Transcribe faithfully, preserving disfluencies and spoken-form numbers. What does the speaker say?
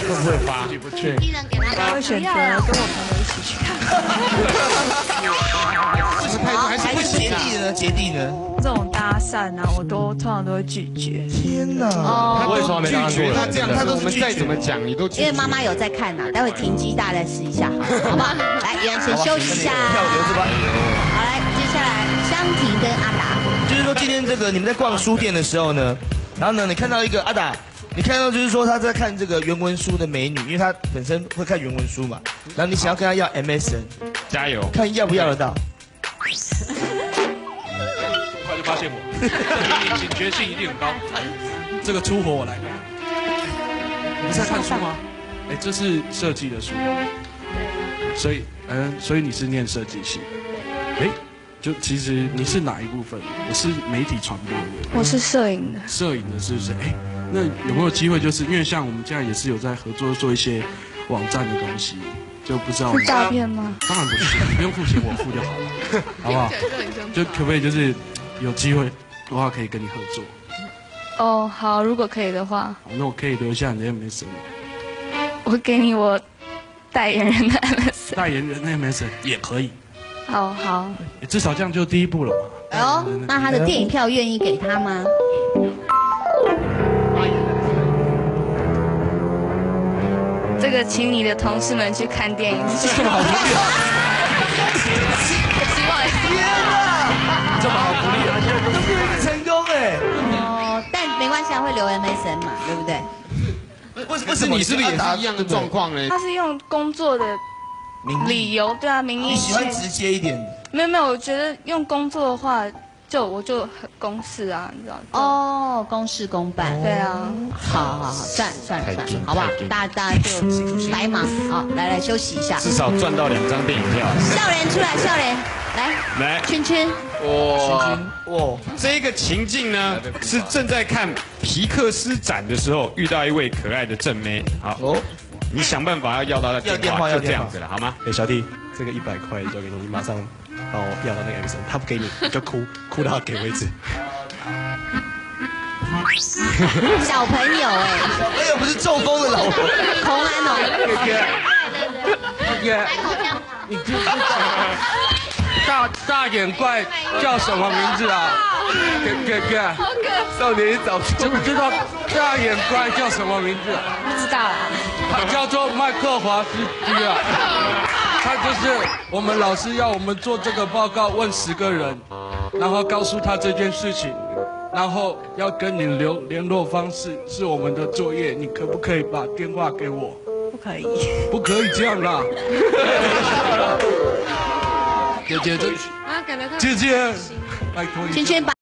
会不会发？对， 我会选择跟我朋友一起去看。 还是会结地呢？结地呢？ 这种搭讪啊，我都通常都会拒绝。 天哪！ 哦，我也从来没搭过。 他这样，他都我们再怎么讲，你都因为妈妈有在看呐，待会停机大家再试一下，好不好？来，圆圆先休息一下。 跳留着吧。 好，来，接下来香婷跟阿达。 就是说今天这个你们在逛书店的时候呢，然后呢，你看到一个阿达。你看到就是说他在看这个原文书的美女，因为他本身会看原文书嘛，然后你想要跟他要 M S N， 加油， 看要不要得到。 很快就发现我，警觉性一定很高。这个出活我来。你在看书吗？哎，这是设计的书，所以嗯，所以你是念设计系，哎。就其实你是哪一部分？我是媒体传播的。 我是摄影的。 摄影的是不是？哎，那有没有机会？就是因为像我们这样也是有在合作做一些网站的东西，就不知道。 是诈骗吗？ 当然不是，你不用付钱，我付就好了，好不好？就可不可以就是有机会的话可以跟你合作？ 哦，好，如果可以的话。 好，那我可以留下你的 M S N。 我给你我代言人的 M S N。 代言人的 M S N 也可以。 好好， 至少这样就第一步了嘛。 哎呦，那他的电影票愿意给他吗？ 这个请你的同事们去看电影。 这么好福利啊！ 希望天哪，这么好福利啊！都不一定成功哎。 哦，但没关系啊，会留 M S N 嘛，对不对？ 为为什么你是不是也是一样的状况呢？ 他是用工作的理由，对啊，名义。 你喜欢直接一点？ 没有没有，我觉得用工作的话，就我就很公事啊，你知道？ 哦，公事公办。 对啊。 好好好，算算算，好不好？大家大家就白忙，好，来来休息一下。 至少赚到两张电影票。 笑脸出来，笑脸，来来， 圈圈。 哇哇，这个情境呢是正在看皮克斯展的时候遇到一位可爱的正妹，好，哦，你想办法要要到她的电话，就这样子了，好吗？ 哎，小弟，这个一百块交给你，你马上帮我要到那个 M S N， 他不给你，你就哭，哭到他给为止。 小朋友哎， 小朋友不是中风的老婆， 红安哦。 哥哥，你知不知道大大眼怪叫什么名字啊？哥哥哥，少年你早知不知道大眼怪叫什么名字？ 不知道啦。 他叫做麦克华斯基啊。他就是我们老师要我们做这个报告，问十个人，然后告诉他这件事情，然后要跟你留联络方式，是我们的作业。你可不可以把电话给我？ 不可以。 不可以这样啦。姐姐，这姐姐，拜托你。 圈圈把。